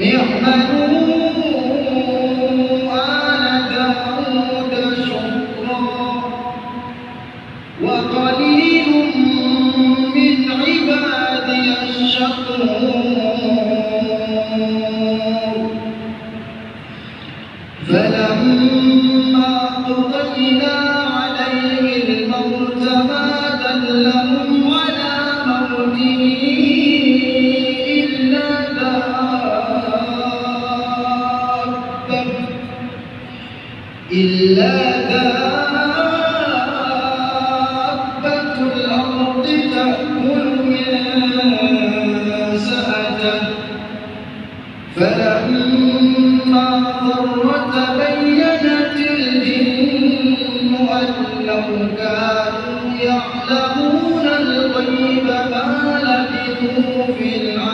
اعملوا آل داود شكرا وقليل من عبادي الشكور فلما قضينا عليه الموت ما دلهم على موته إلا دابة الأرض تأكل من سأته فلما خر تبينت الجن أن لو كانوا يعلمون الغيب ما لبثوا في العذاب